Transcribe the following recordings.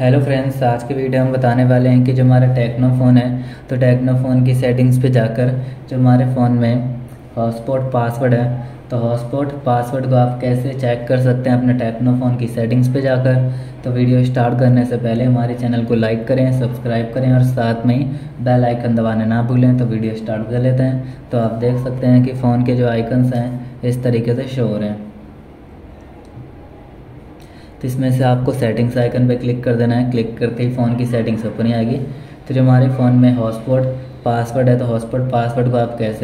Hello friends, आज के video हम बताने वाले हैं कि जो हमारा टेक्नो फ़ोन है तो टेक्नो फ़ोन की सेटिंग्स पे जाकर जो हमारे फ़ोन में हॉटस्पॉट पासवर्ड है तो हॉटस्पॉट पासवर्ड को आप कैसे चेक कर सकते हैं अपने टेक्नो फ़ोन की सेटिंग्स पे जाकर। तो वीडियो स्टार्ट करने से पहले हमारे चैनल को लाइक करें, सब्सक्राइब करें और साथ में ही बेल आइकन दबाना ना भूलें। तो वीडियो स्टार्ट कर लेते हैं। तो आप देख सकते हैं कि फ़ोन के जो आइकन्स हैं इस तरीके से शो हो रहे हैं। तो इसमें से आपको सेटिंग्स आइकन पे क्लिक कर देना है। क्लिक करते ही फ़ोन की सेटिंग्स ओपन ही आएगी। तो जो हमारे फ़ोन में हॉटस्पॉट पासवर्ड है तो हॉटस्पॉट पासवर्ड को आप कैसे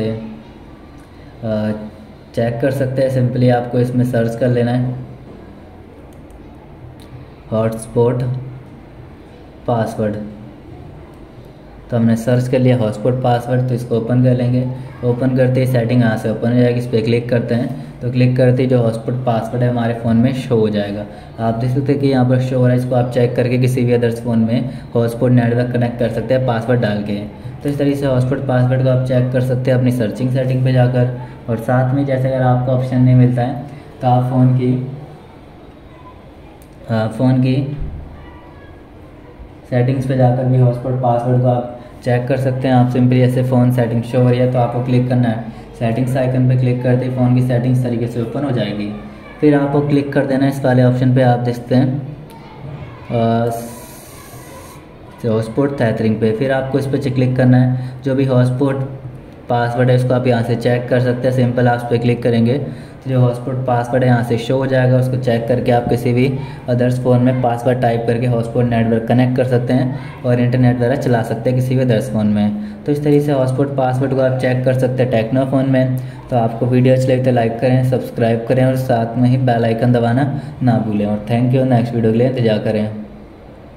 चेक कर सकते हैं। सिंपली आपको इसमें सर्च कर लेना है हॉटस्पॉट पासवर्ड। तो हमने सर्च कर लिया हॉटस्पॉट पासवर्ड, तो इसको ओपन कर लेंगे। ओपन करते ही सेटिंग यहाँ से ओपन हो जाएगी। इस पर क्लिक करते हैं तो क्लिक करते ही जो हॉटस्पॉट पासवर्ड है हमारे फ़ोन में शो हो जाएगा। आप देख सकते हैं कि यहाँ पर शो हो रहा है। इसको आप चेक करके किसी भी अदर्स फ़ोन में हॉटस्पॉट नेटवर्क कनेक्ट कर सकते हैं पासवर्ड डाल के। तो इस तरीके से हॉटस्पॉट पासवर्ड को आप चेक कर सकते हैं अपनी सर्चिंग सेटिंग पर जाकर। और साथ में जैसे अगर आपको ऑप्शन नहीं मिलता है तो आप फ़ोन की सेटिंग्स पे जाकर भी हॉटस्पॉट पासवर्ड को आप चेक कर सकते हैं। आप सिंपली ऐसे फ़ोन सेटिंग शो हो रही है तो आपको क्लिक करना है सेटिंग्स आइकन पे। क्लिक करते ही फ़ोन की सेटिंग्स तरीके से ओपन हो जाएगी। फिर आपको क्लिक कर देना है इस वाले ऑप्शन पे। आप देखते हैं हॉटस्पॉट टैथरिंग पे। फिर आपको इस पर क्लिक करना है। जो भी हॉटस्पॉट पासवर्ड है उसको आप यहाँ से चेक कर सकते हैं। सिंपल आप इस पर क्लिक करेंगे तो जो हॉटस्पॉट पासवर्ड है यहाँ से शो हो जाएगा। उसको चेक करके आप किसी भी अदर्स फ़ोन में पासवर्ड टाइप करके हॉटस्पॉट नेटवर्क कनेक्ट कर सकते हैं और इंटरनेट द्वारा चला सकते हैं किसी भी अदर्स फ़ोन में। तो इस तरीके से हॉटस्पॉट पासवर्ड को आप चेक कर सकते हैं टेक्नो फ़ोन में। तो आपको वीडियो अच्छी लगी तो लाइक करें, सब्सक्राइब करें और साथ में ही बेल आइकन दबाना ना भूलें। और थैंक यू। नेक्स्ट वीडियो के लिए इंतजार करें।